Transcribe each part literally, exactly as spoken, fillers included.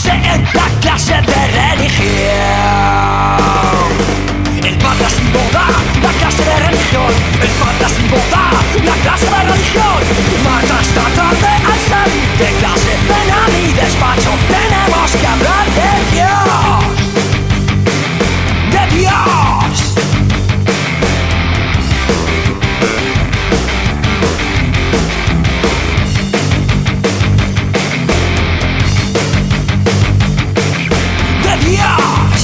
clase, en la clase de religión. El padre sin boda, la clase de religión. El padre sin boda, la clase de religión. Marta esta tarde al salir de clase, ven a mi despacho, tenemos que hablar de Dios. De Dios. De Dios.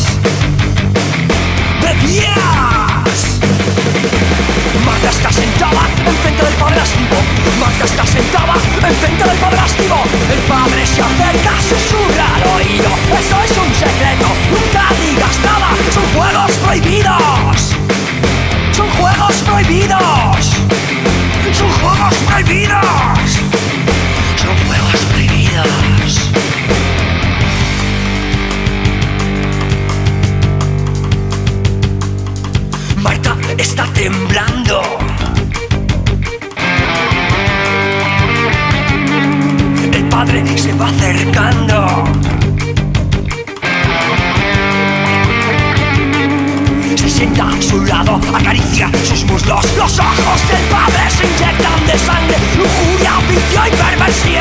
De Dios. Marta está sentada enfrente del padrastro. Marta está sentada enfrente del padrastro. El padre se acerca, susurra al oído. Eso es un secreto, nunca digas nada. Son juegos prohibidos. Son juegos prohibidos. Son juegos prohibidos. Son juegos prohibidos. Marta está temblando. El padre se va acercando. Se sienta a su lado, acaricia sus muslos. Los ojos del padre se inyectan de sangre, lujuria, vicio y perversión.